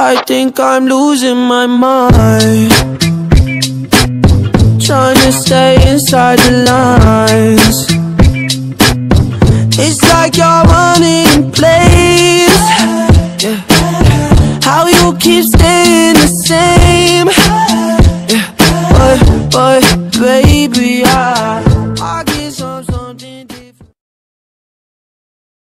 I think I'm losing my mind, trying to stay inside the lines. It's like you're running